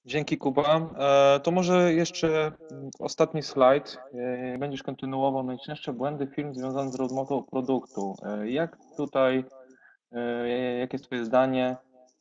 Dzięki Kuba. To może jeszcze ostatni slajd. Będziesz kontynuował najczęstsze błędy firm związane z roadmapą produktu. Jak tutaj, jakie jest Twoje zdanie?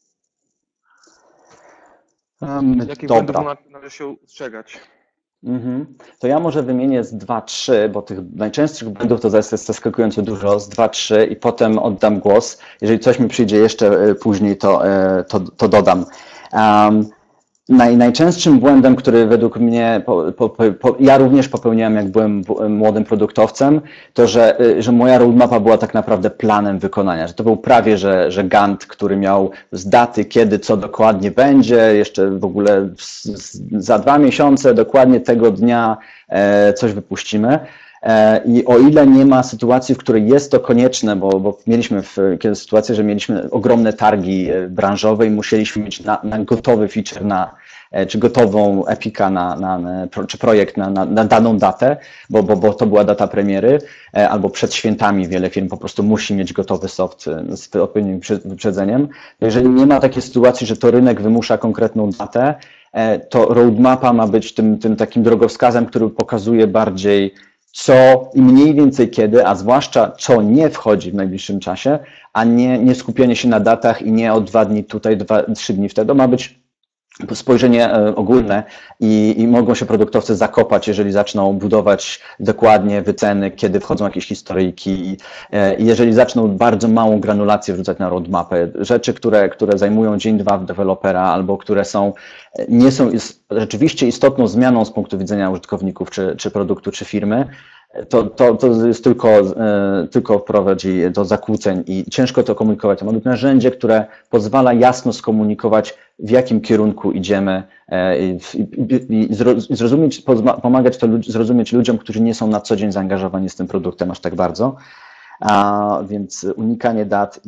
Jakich błędów Dobra. należy się ustrzegać? To ja może wymienię z 2-3, bo tych najczęstszych błędów to jest zaskakująco dużo, z 2-3 i potem oddam głos. Jeżeli coś mi przyjdzie jeszcze później, to dodam. Najczęstszym błędem, który według mnie, ja również popełniałem, jak byłem młodym produktowcem, to, że moja roadmapa była tak naprawdę planem wykonania, że to był prawie, że Gantt, który miał z daty, kiedy co dokładnie będzie, jeszcze w ogóle za 2 miesiące, dokładnie tego dnia coś wypuścimy. I o ile nie ma sytuacji, w której jest to konieczne, bo mieliśmy sytuację, że mieliśmy ogromne targi branżowe i musieliśmy mieć na gotowy feature czy gotową epika czy projekt na daną datę, bo to była data premiery, albo przed świętami wiele firm po prostu musi mieć gotowy soft z odpowiednim wyprzedzeniem. Jeżeli nie ma takiej sytuacji, że to rynek wymusza konkretną datę, to roadmapa ma być tym takim drogowskazem, który pokazuje bardziej co i mniej więcej kiedy, a zwłaszcza co nie wchodzi w najbliższym czasie, a nie skupienie się na datach i nie o 2 dni tutaj, 3 dni wtedy. Ma być spojrzenie ogólne i mogą się produktowcy zakopać, jeżeli zaczną budować dokładnie wyceny, kiedy wchodzą jakieś historyjki i jeżeli zaczną bardzo małą granulację wrzucać na roadmapę. Rzeczy, które zajmują dzień, dwa w dewelopera albo które nie są rzeczywiście istotną zmianą z punktu widzenia użytkowników, czy produktu, czy firmy, to jest tylko prowadzi do zakłóceń i ciężko to komunikować. To ma być narzędzie, które pozwala jasno skomunikować, w jakim kierunku idziemy i pomagać to zrozumieć ludziom, którzy nie są na co dzień zaangażowani z tym produktem aż tak bardzo. Więc unikanie dat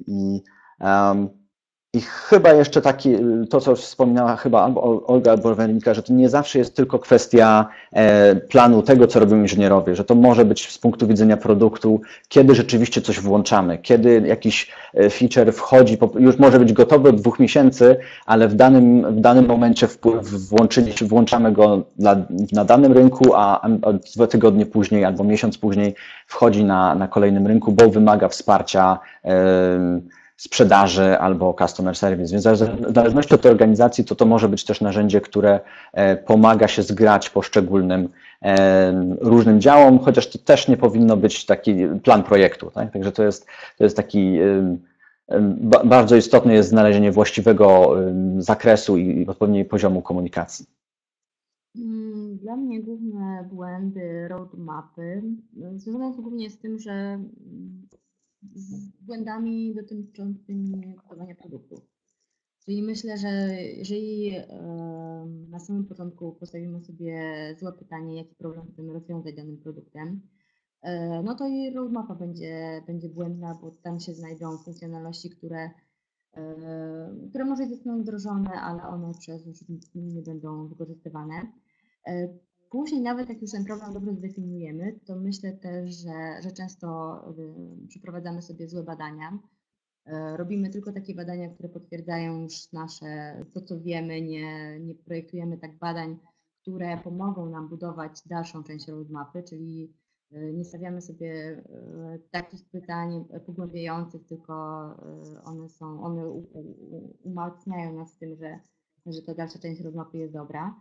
i chyba jeszcze to co wspominała chyba albo Olga, albo Weronika, że to nie zawsze jest tylko kwestia planu tego, co robią inżynierowie, że to może być z punktu widzenia produktu, kiedy rzeczywiście coś włączamy, kiedy jakiś feature wchodzi, już może być gotowy od 2 miesięcy, ale w danym momencie włączamy go na danym rynku, a 2 tygodnie później albo miesiąc później wchodzi na kolejnym rynku, bo wymaga wsparcia sprzedaży albo customer service. Więc w zależności od tej organizacji to może być też narzędzie, które pomaga się zgrać poszczególnym różnym działom, chociaż to też nie powinno być taki plan projektu. Tak? Także to jest taki bardzo istotne jest znalezienie właściwego zakresu i odpowiedniego poziomu komunikacji. Dla mnie główne błędy roadmapy związane są głównie z tym, że z błędami dotyczącymi budowania produktu. Czyli myślę, że jeżeli na samym początku postawimy sobie złe pytanie, jaki problem chcemy rozwiązać danym produktem, no to jej roadmapa będzie błędna, bo tam się znajdą funkcjonalności, które może zostaną wdrożone, ale one przez użytkowników nie będą wykorzystywane. Później nawet jak już ten problem dobrze zdefiniujemy, to myślę też, że często przeprowadzamy sobie złe badania. Robimy tylko takie badania, które potwierdzają już to co wiemy, nie projektujemy tak badań, które pomogą nam budować dalszą część roadmapy, czyli nie stawiamy sobie takich pytań pogłębiających, tylko one umacniają nas w tym, że ta dalsza część roadmapy jest dobra.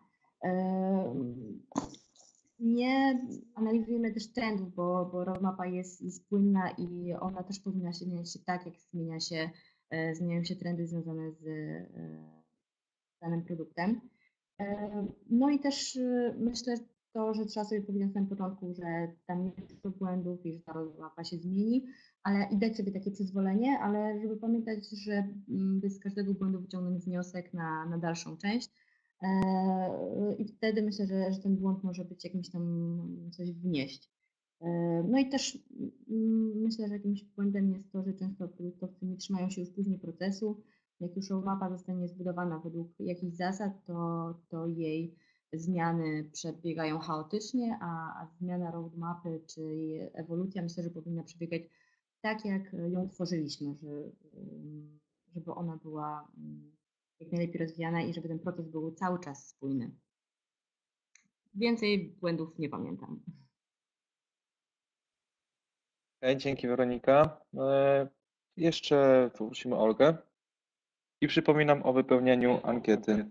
Nie analizujemy też trendów, bo roadmapa jest płynna i ona też powinna się zmieniać tak, jak zmieniają się trendy związane z danym produktem. No i też myślę że trzeba sobie powiedzieć na samym początku, że tam nie jest dużo błędów i że ta roadmapa się zmieni, ale i dać sobie takie przyzwolenie, ale żeby pamiętać, że by z każdego błędu wyciągnąć wniosek na dalszą część. I wtedy myślę, że ten błąd może być jakimś tam coś wnieść. No i też myślę, że jakimś błędem jest to, że często produktowcy nie trzymają się już później procesu. Jak już roadmapa zostanie zbudowana według jakichś zasad, to jej zmiany przebiegają chaotycznie, a zmiana roadmapy czy jej ewolucja myślę, że powinna przebiegać tak, jak ją tworzyliśmy, żeby ona była jak najlepiej rozwijana i żeby ten proces był cały czas spójny. Więcej błędów nie pamiętam. Okej, dzięki Weronika. Jeszcze poprosimy Olgę i przypominam o wypełnieniu ankiety.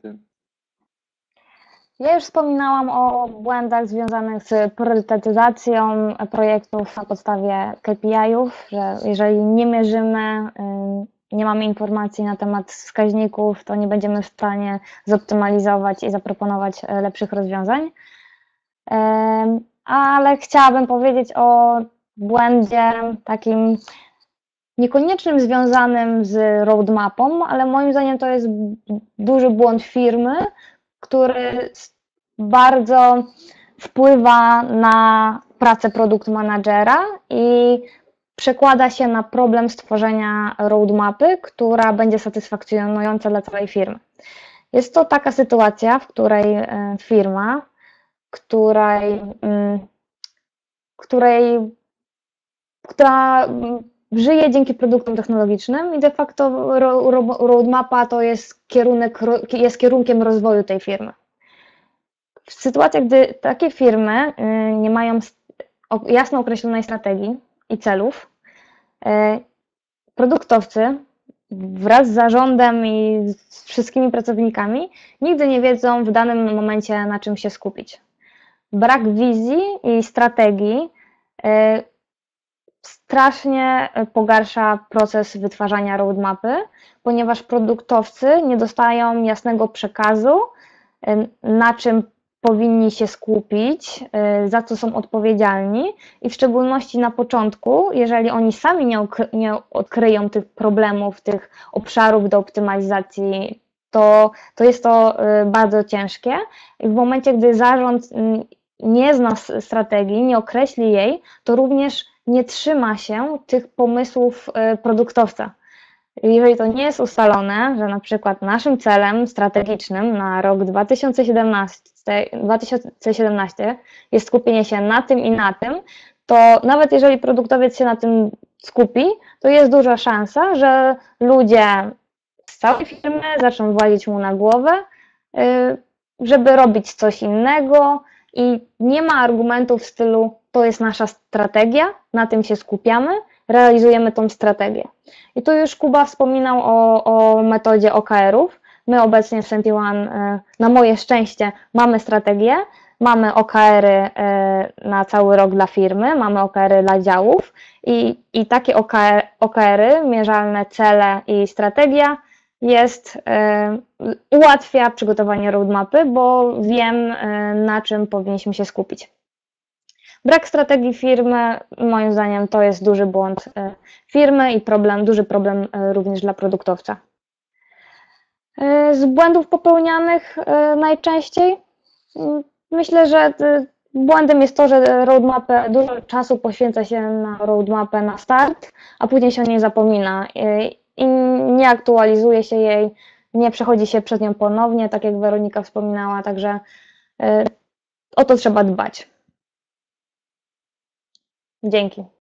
Ja już wspominałam o błędach związanych z priorytetyzacją projektów na podstawie KPI-ów, że jeżeli nie mierzymy, nie mamy informacji na temat wskaźników, to nie będziemy w stanie zoptymalizować i zaproponować lepszych rozwiązań. Ale chciałabym powiedzieć o błędzie takim niekoniecznie związanym z roadmapą, ale moim zdaniem to jest duży błąd firmy, który bardzo wpływa na pracę produkt managera i przekłada się na problem stworzenia roadmapy, która będzie satysfakcjonująca dla całej firmy. Jest to taka sytuacja, w której firma, która żyje dzięki produktom technologicznym i de facto roadmapa to jest kierunkiem rozwoju tej firmy. W sytuacjach, gdy takie firmy nie mają jasno określonej strategii i celów, produktowcy wraz z zarządem i z wszystkimi pracownikami nigdy nie wiedzą w danym momencie, na czym się skupić. Brak wizji i strategii strasznie pogarsza proces wytwarzania roadmapy, ponieważ produktowcy nie dostają jasnego przekazu, na czym powinni się skupić, za co są odpowiedzialni i w szczególności na początku, jeżeli oni sami nie odkryją tych problemów, tych obszarów do optymalizacji, to jest to bardzo ciężkie i w momencie, gdy zarząd nie zna strategii, nie określi jej, to również nie trzyma się tych pomysłów produktowca. Jeżeli to nie jest ustalone, że na przykład naszym celem strategicznym na rok 2017 jest skupienie się na tym i na tym, to nawet jeżeli produktowiec się na tym skupi, to jest duża szansa, że ludzie z całej firmy zaczną włazić mu na głowę, żeby robić coś innego i nie ma argumentów w stylu to jest nasza strategia, na tym się skupiamy, realizujemy tą strategię. I tu już Kuba wspominał o metodzie OKR-ów. My obecnie w SentiOne, na moje szczęście, mamy strategię, mamy OKR-y na cały rok dla firmy, mamy OKR-y dla działów i takie OKR-y, mierzalne cele i strategia ułatwia przygotowanie roadmapy, bo wiem, na czym powinniśmy się skupić. Brak strategii firmy, moim zdaniem, to jest duży błąd firmy i duży problem również dla produktowca. Z błędów popełnianych najczęściej myślę, że błędem jest to, że dużo czasu poświęca się na roadmapę na start, a później się o niej zapomina i nie aktualizuje się jej, nie przechodzi się przez nią ponownie, tak jak Weronika wspominała, także o to trzeba dbać. Dzięki.